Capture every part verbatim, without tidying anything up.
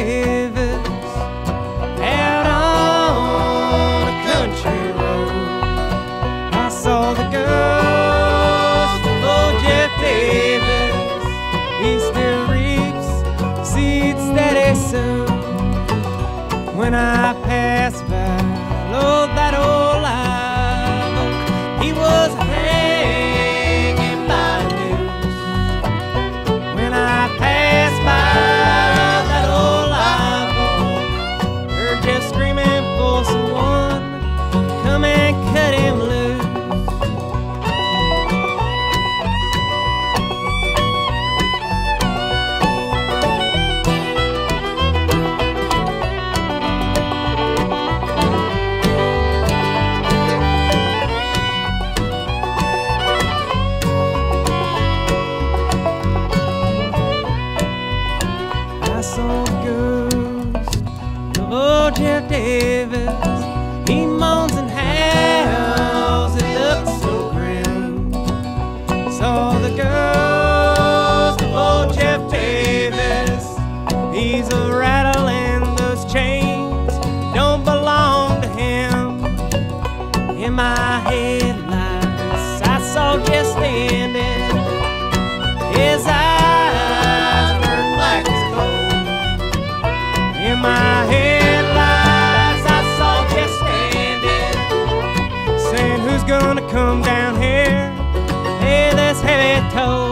Davis out on a country road. I saw the ghost of old Jeff Davis. He still reaps seeds that he sowed. When I passed by, oh, that old live oak, he was hanging by a noose. When I passed by that old live oak, heard Jeff screaming for someone, come and cut him loose. I saw the ghost of old Jeff Davis. He moans and howls, it looks so grim. Saw the ghost of old Jeff Davis. He's a rattle and those chains don't belong to him. In my headlights I saw Jeff standing, his eyes burned black as coal. In my headlights I saw Jeff standing, saying, who's gonna come down here, pay this heavy toll?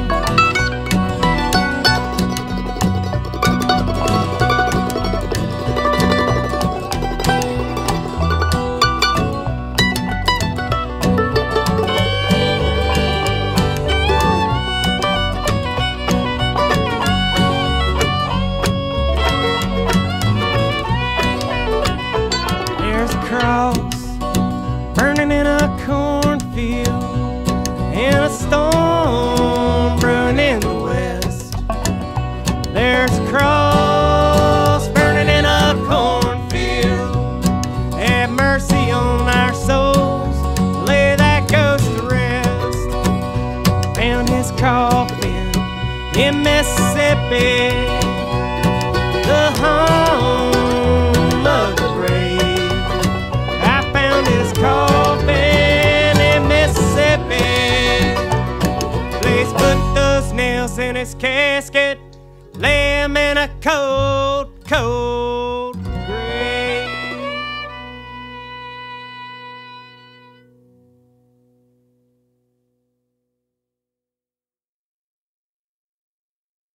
Cross burning in a cornfield, and a storm brewing in the west. There's a cross burning in a cornfield. Have mercy on our souls, lay that ghost to rest. Found his coffin in Mississippi, the home of the brave. His coffin in Mississippi. Please put those nails in his casket, lay him in a cold, cold